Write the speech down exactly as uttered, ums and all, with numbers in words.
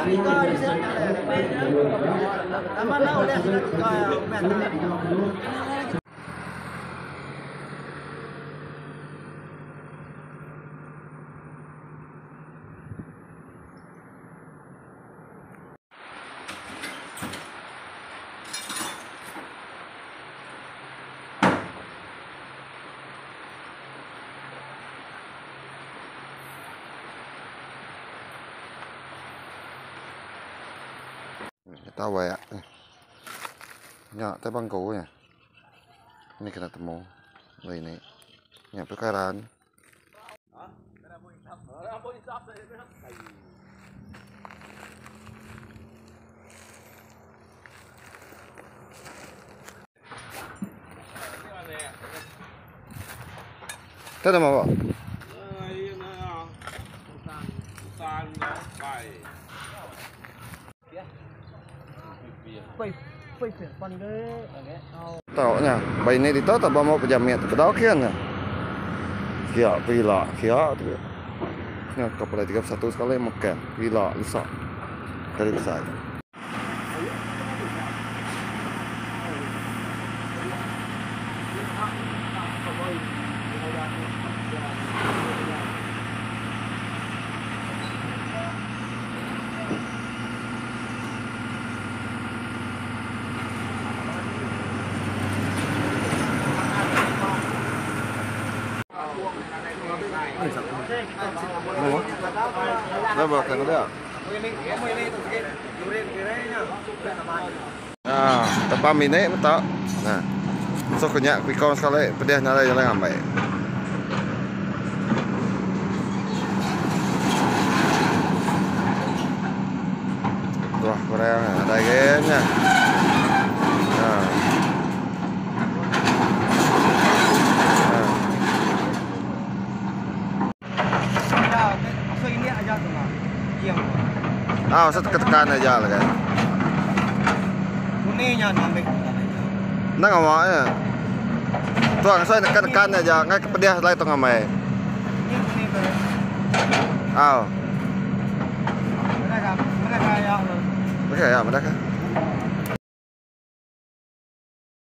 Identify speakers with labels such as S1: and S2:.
S1: Tahu ya, ya, tapi bangku ya, ini kena temu, ini, ya perkaraan. Thế nào mà bảo? Tahu nya, bayi ini ditahu tak bawa pejamnya, kedau kian ya. Kia pila, kia tu. Nya kapal tiga puluh satu sekali makan, pila lusak. Kali besar. Dah makan dah. Ah, tepam ini betul. Nah, so kenyak pikon sekali, pedih nyala jalan ambai. Tuh, Korea ada gamenya. Nah. Ah, saya tekan aja lah kan.
S2: Kuningnya nampak.
S1: Nang awak ya. Tuang saya tekan aja, ngai pedih lagi tengah mai. Ah.
S2: Mereka, mereka ya.
S1: Mereka ya, mereka.